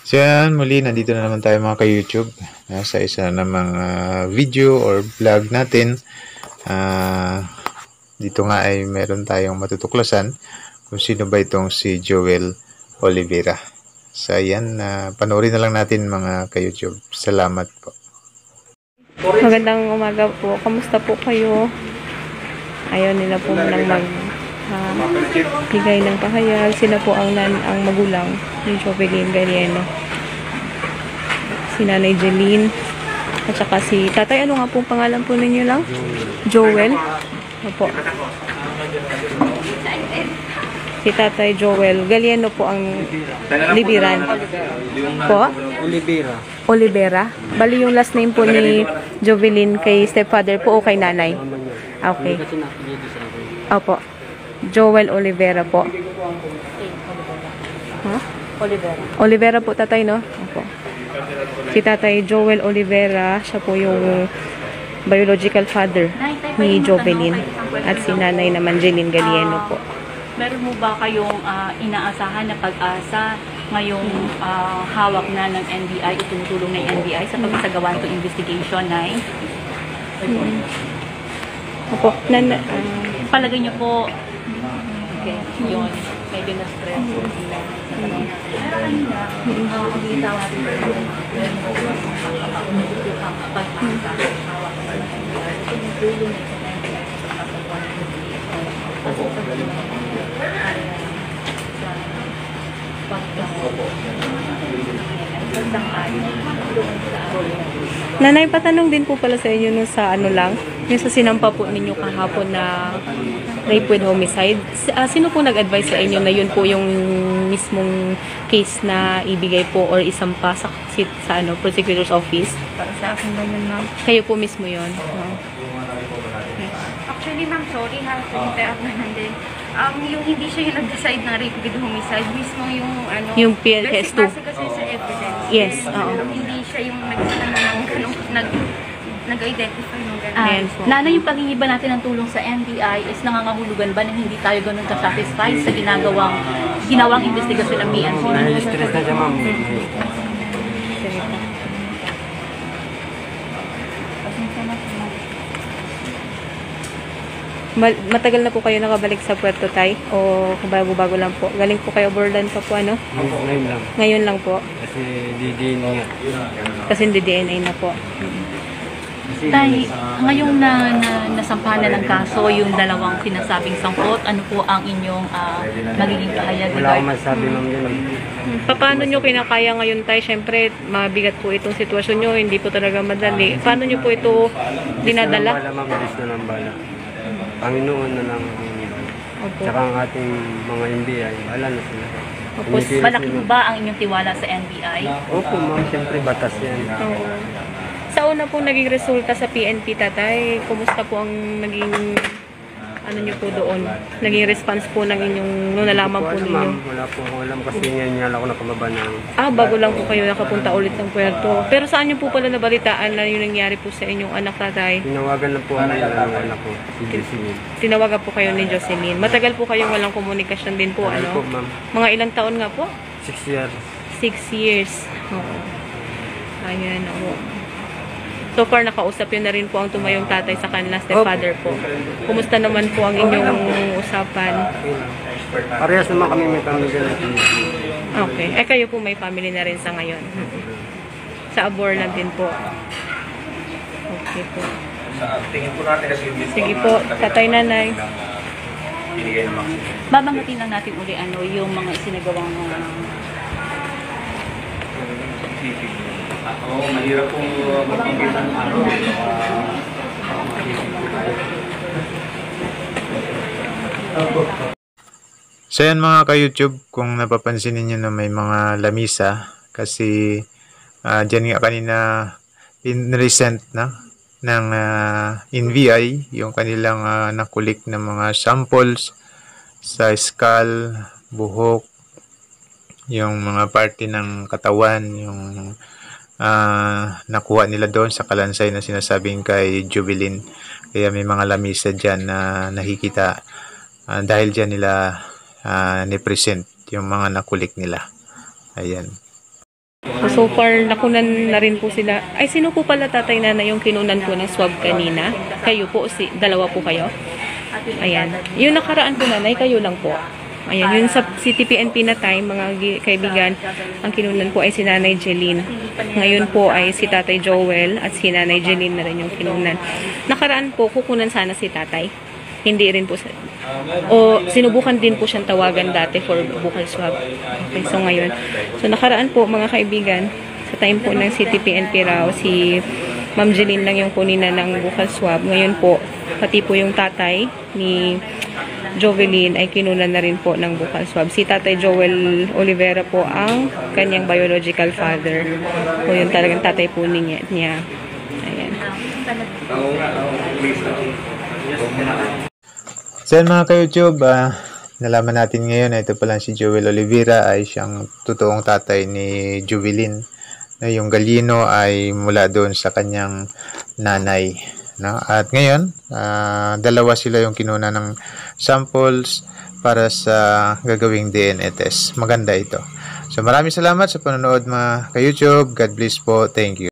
So yan, muli nandito na naman tayo mga ka-YouTube sa isa namang video or vlog natin. Dito nga ay meron tayong matutuklasan kung sino ba itong si Joel Oliveira. So yan, panoorin na lang natin mga ka-YouTube. Salamat po. Magandang umaga po. Kamusta po kayo? Ayaw nila po nang bigay ng pahayag. Sila po ang magulang ni Jovelyn Galieno. Si Nanay Jeline. At saka si Tatay. Ano nga po pangalan po ninyo lang? Joel. Opo. Si Tatay Joel Galieno po ang libiran. Po? Oliveira. Bali yung last name po ni Jovelyn kay stepfather po o kay nanay? Okay. Opo. Joel Oliveira po. Huh? Oliveira po tatay, no? Opo. Si Tatay Joel Oliveira, siya po yung biological father ni Jovelyn. At si nanay naman Jeline Galieno po. Meron mo ba kayong inaasahan na pag-asa ngayong hawak na ng NBI, itumutulong ng NBI sa pagsagawa ng investigation, Nay? Opo. Palagay niyo po, okay, yun, medyo na-stress. Nanay, patanong din po pala sa inyo nung sa ano lang, yung sa sinampa po ninyo kahapon na rape with homicide. Sino po nag-advise sa inyo na yun po yung mismong case na ibigay po or isampa sa ano, prosecutor's office? Para sa akin ba yun, ma'am? Kayo po mismo yun? Actually, ma'am, sorry ha, to interrupt na nandun. Yung hindi siya yung nag-decide na rape with homicide, mismo yung ano... Yung PLS2. Basic kasi sa evidence. Yes, oo. Hindi siya yung nag-identify ng gano'n. Nanay, yung paghingiba natin ng tulong sa NBI is nangangahulugan ba na hindi tayo ganun ka-satisfied sa ginawang investigasyon ng PNP? Stress na siya, ma'am. Matagal na po kayo nakabalik sa Puerto Tay? O bago-bago lang po? Galing po kayo Borland pa po, ano? Ngayon lang. Ngayon lang po? Kasi DNA nga. Kasi hindi DNA na po. Tay, ngayong nasampahan na ng kaso, yung dalawang sinasabing sangkot, ano po ang inyong magiging pahayag? Wala akong masabi, ma'am, yan. Paano nyo kinakaya ngayon tayo? Siyempre, mabigat po itong sitwasyon nyo, hindi po talaga madali. Paano nyo po ito dinadala? Bala, ma'am, bilis na ng bala. Panginoon na lang ang Opo. tsaka ang ating mga NBI, wala na sila. Opo. Malaki ba ang inyong tiwala sa NBI? Opo, ma'am, siyempre batas yan. Sa una po naging resulta sa PNP, tatay, kumusta po ang naging ano nyo po doon? Naging response po ng inyong, nung nalaman po Wala, ninyo? ma'am, wala po ako alam kasi ngayon nga lang ako nakababa ng... Bago lang po kayo nakapunta ulit ng Puerto. Pero saan nyo po pala nabalitaan na yung nangyari po sa inyong anak, tatay? Tinawagan lang po ako ng anak ko, si Jocelyn. Tinawagan po kayo ni Jocelyn. Matagal po kayong walang komunikasyon din po, Ano ano? po, ma'am? Mga ilang taon nga po? 6 years. 6 years. Oo. Ayan, oo. So far, nakausap yun na rin po ang tumayong tatay sa kanila, stepfather po. Kumusta naman po ang inyong usapan? Parehas naman kami may pamilya na Okay. Kayo po may family na rin sa ngayon. Sa Aborlan din po. Okay po. Sige po, tatay, nanay. Babanggatin lang natin uli yung mga isinagawang Mahirap pong magpapita ng So yan mga ka-YouTube, kung napapansin niyo na may mga lamisa kasi dyan nga kanina in-recent na ng NBI yung kanilang nakulik na mga samples sa skull, buhok, yung mga parte ng katawan, yung nakuha nila doon sa kalansay na sinasabing kay Jovelyn. Kaya may mga lamisa dyan na nakikita dahil dyan nila ni-present yung mga nakulik nila. Ayan. So far, nakunan na rin po sila. Ay, sino po pala tatay na yung kinunan po ng swab kanina? Kayo po, dalawa po kayo? Ayan. Yung nakaraan po nanay, kayo lang po. Ayan, yun sa CTPNP na time, mga kaibigan, ang kinunan po ay si Nanay Jeline. Ngayon po ay si Tatay Joel at si Nanay Jeline na rin yung kinunan. Nakaraan po, kukunan sana si Tatay. Hindi rin po o sinubukan din po siyang tawagan dati for buccal swab. Okay, so ngayon. So nakaraan po mga kaibigan, sa time po ng CTPNP raw, si Ma'am Jeline lang yung kunina ng buccal swab. Ngayon po, pati po yung tatay ni Jovelyn ay kinunan na rin po ng buccal swab. Si Tatay Joel Olivera po ang kanyang biological father. O yun talagang tatay po niya. Ayan. So yan mga ka-YouTube, nalaman natin ngayon na ito pala si Joel Olivera ay siyang totoong tatay ni Jovelyn. Na yung Galino ay mula doon sa kanyang nanay. No? At ngayon, dalawa sila yung kinuna ng samples para sa gagawing DNA test. Maganda ito. So maraming salamat sa panonood mga ka-YouTube. God bless po. Thank you.